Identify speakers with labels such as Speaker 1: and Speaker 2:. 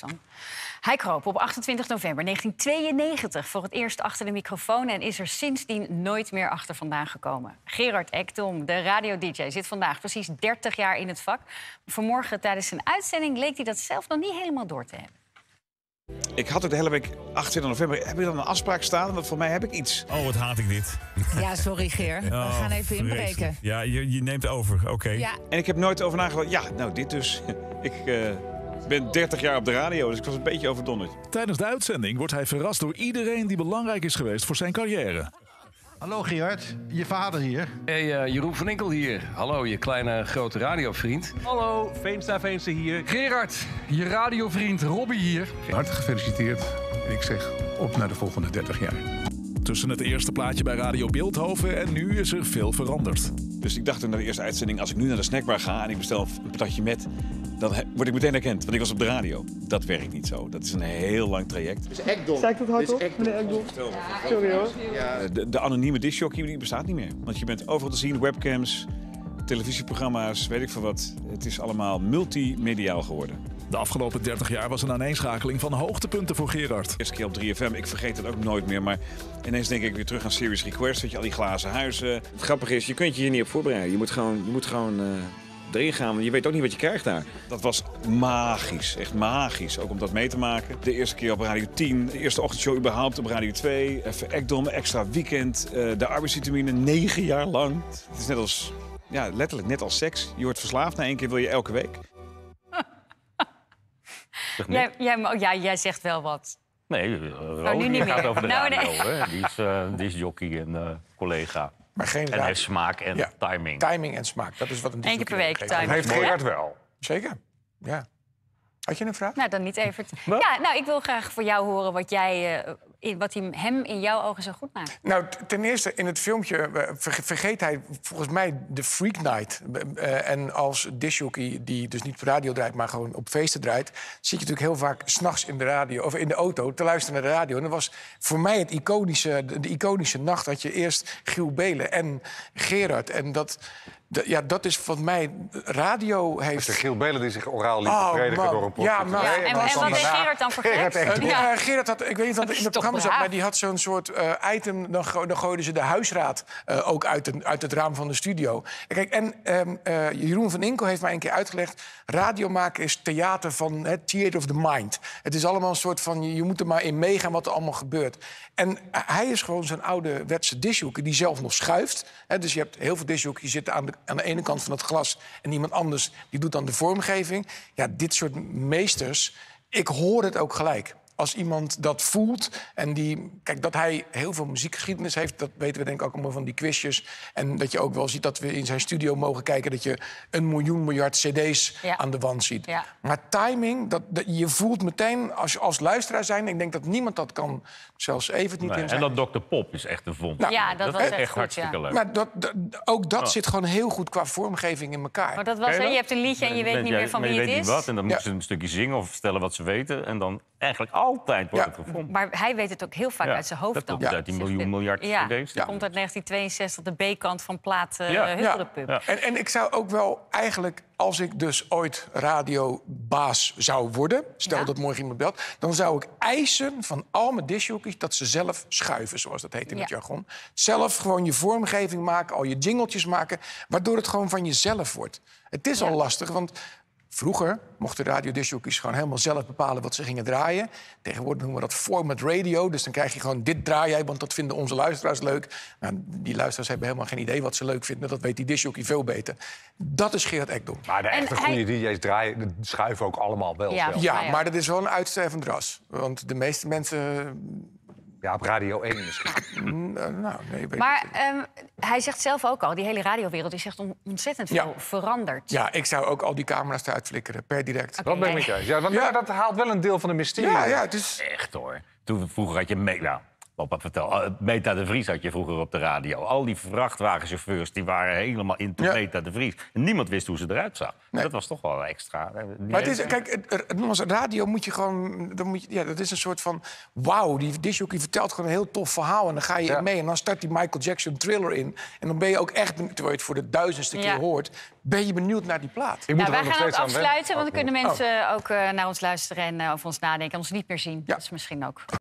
Speaker 1: dan. Hij kroop op 28 november 1992 voor het eerst achter de microfoon... en is er sindsdien nooit meer achter vandaan gekomen. Gerard Ekdom, de radio-dj, zit vandaag precies 30 jaar in het vak. Vanmorgen tijdens zijn uitzending leek hij dat zelf nog niet helemaal door te hebben.
Speaker 2: Ik had het de hele week 28 november. Heb je dan een afspraak staan? Want voor mij heb ik iets.
Speaker 3: Oh, wat haat ik dit.
Speaker 4: Ja, sorry Geer. We gaan even inbreken.
Speaker 3: Ja, je neemt over, oké.
Speaker 4: Ja.
Speaker 2: En ik heb nooit over nagedacht. Ja, nou dit dus. Ik ben 30 jaar op de radio, dus ik was een beetje overdonderd.
Speaker 5: Tijdens de uitzending wordt hij verrast door iedereen die belangrijk is geweest voor zijn carrière.
Speaker 6: Hallo Gerard, je vader hier.
Speaker 7: Hey, Jeroen van Inkel hier. Hallo, je kleine grote radiovriend.
Speaker 8: Hallo, Veenstra hier.
Speaker 7: Gerard, je radiovriend Robbie hier.
Speaker 6: Hartelijk gefeliciteerd. En ik zeg op naar de volgende 30 jaar.
Speaker 5: Tussen het eerste plaatje bij Radio Beeldhoven en nu is er veel veranderd.
Speaker 2: Dus ik dacht na de eerste uitzending, als ik nu naar de snackbar ga en ik bestel een patatje met, dan word ik meteen herkend, want ik was op de radio. Dat werkt niet zo. Dat is een heel lang traject.
Speaker 9: Is Ekdom. Zeg ik dat hardop, meneer Ekdom? Sorry hoor.
Speaker 2: Ja. De anonieme discjockey die bestaat niet meer. Want je bent overal te zien, webcams, televisieprogramma's, weet ik veel wat. Het is allemaal multimediaal geworden.
Speaker 5: De afgelopen 30 jaar was een aaneenschakeling van hoogtepunten voor Gerard.
Speaker 2: Eerste keer op 3FM, ik vergeet het ook nooit meer. Maar ineens denk ik weer terug aan Serious Request. Weet je, al die glazen huizen.
Speaker 8: Het grappige is, je kunt je hier niet op voorbereiden. Je moet gewoon erin gaan, want je weet ook niet wat je krijgt daar.
Speaker 2: Dat was magisch, echt magisch. Ook om dat mee te maken. De eerste keer op Radio 10, de eerste ochtendshow überhaupt op Radio 2. Even Ekdom, extra weekend, de arbeidsvitamine 9 jaar lang. Het is net als, ja, letterlijk net als seks. Je wordt verslaafd, na 1 keer wil je elke week.
Speaker 1: Jij zegt wel wat.
Speaker 10: Nee,
Speaker 1: nu niet
Speaker 10: gaat
Speaker 1: meer.
Speaker 10: over de
Speaker 1: Nou,
Speaker 10: radio.
Speaker 1: nee.
Speaker 10: Hè? Die is discjockey en collega.
Speaker 11: Maar geen
Speaker 10: En hij heeft smaak en timing.
Speaker 11: Timing en smaak, dat is wat een
Speaker 1: 1 keer per week
Speaker 11: geeft.
Speaker 1: timing.
Speaker 11: Heeft Gerard wel. Zeker, ja. Had je een vraag?
Speaker 1: Nou, dan niet even. Ja, nou, ik wil graag voor jou horen wat hem in jouw ogen zo goed maakt.
Speaker 11: Nou, ten eerste, in het filmpje vergeet hij volgens mij de Freak Night. En als discjockey, die dus niet op radio draait, maar gewoon op feesten draait, zie je natuurlijk heel vaak 's nachts in de radio of in de auto te luisteren naar de radio. En dat was voor mij de iconische nacht dat je eerst Giel Belen en Gerard. En dat is wat mij radio heeft.
Speaker 6: Is de Giel Belen die zich oraal liet prediken door een podcast.
Speaker 1: En wat deed Gerard dan voor
Speaker 11: Gerard had, ik weet niet of het in het programma zat, maar die had zo'n soort item. Dan gooiden ze de huisraad ook uit het raam van de studio. Kijk, en Jeroen van Inkel heeft mij een keer uitgelegd, radio maken is theater van het theater of the mind. Het is allemaal een soort van, je moet er maar in meegaan wat er allemaal gebeurt. En hij is gewoon zo'n ouderwetse discjockey die zelf nog schuift. Dus je hebt heel veel discjockeys zitten aan de ene kant van het glas en iemand anders die doet dan de vormgeving. Ja, dit soort meesters, ik hoor het ook gelijk. Als iemand dat voelt en kijk, dat hij heel veel muziekgeschiedenis heeft, dat weten we denk ik ook allemaal van die quizjes. En dat je ook wel ziet dat we in zijn studio mogen kijken, dat je 1 miljoen miljard cd's aan de wand ziet. Ja. Maar timing, je voelt meteen als luisteraar zijn, ik denk dat niemand dat kan, zelfs Evert niet in zijn.
Speaker 10: En dat Dr. Pop is echt een vond.
Speaker 1: Nou, ja, dat was echt goed,
Speaker 10: hartstikke leuk.
Speaker 11: Maar ook dat zit gewoon heel goed qua vormgeving in elkaar.
Speaker 1: Maar dat was, je hebt een liedje en je weet niet meer van wie het is.
Speaker 10: Je weet niet wat en dan moeten ze een stukje zingen of vertellen wat ze weten. En dan eigenlijk altijd wordt het gevonden.
Speaker 1: Maar hij weet het ook heel vaak uit zijn hoofd.
Speaker 10: Dat komt uit die miljard cd's.
Speaker 1: Dat komt uit 1962, de B-kant van plaat Huppeldepup.
Speaker 11: En ik zou ook wel eigenlijk, als ik dus ooit radiobaas zou worden, stel dat morgen iemand belt, dan zou ik eisen van al mijn discjockeys dat ze zelf schuiven, zoals dat heet in het jargon. Zelf gewoon je vormgeving maken, al je jingeltjes maken, waardoor het gewoon van jezelf wordt. Het is al lastig, want vroeger mochten radiodiscjockeys gewoon helemaal zelf bepalen wat ze gingen draaien. Tegenwoordig noemen we dat format radio. Dus dan krijg je gewoon dit draai jij, want dat vinden onze luisteraars leuk. Nou, die luisteraars hebben helemaal geen idee wat ze leuk vinden. Dat weet die discjockey veel beter. Dat is Gerard Ekdom.
Speaker 6: Maar de echte goede DJ's draaien, schuiven ook allemaal wel.
Speaker 11: Ja, maar dat is wel een uitstervend ras. Want de meeste mensen...
Speaker 6: Ja, op Radio 1 misschien.
Speaker 1: Maar hij zegt zelf ook al, die hele radiowereld is echt ontzettend veel veranderd.
Speaker 11: Ja, ik zou ook al die camera's eruit flikkeren, per direct.
Speaker 6: Dat ben ik met je. Want dat haalt wel een deel van de mysterie.
Speaker 11: Ja, het is...
Speaker 10: Echt hoor. Toen vroeger had je Papa vertel, Meta de Vries had je vroeger op de radio. Al die vrachtwagenchauffeurs die waren helemaal into Meta de Vries. En niemand wist hoe ze eruit zag. Dat was toch wel extra.
Speaker 11: Maar het is, kijk, nogmaals, radio moet je gewoon... dat is een soort van... Wauw, die discjockey vertelt gewoon een heel tof verhaal. En dan ga je in mee en dan start die Michael Jackson Thriller in. En dan ben je ook echt, terwijl je het voor de 1000ste keer hoort... ben je benieuwd naar die plaat.
Speaker 1: Wij gaan het afsluiten, want dan kunnen mensen ook naar ons luisteren... en over ons nadenken en ons niet meer zien. Dat is misschien ook...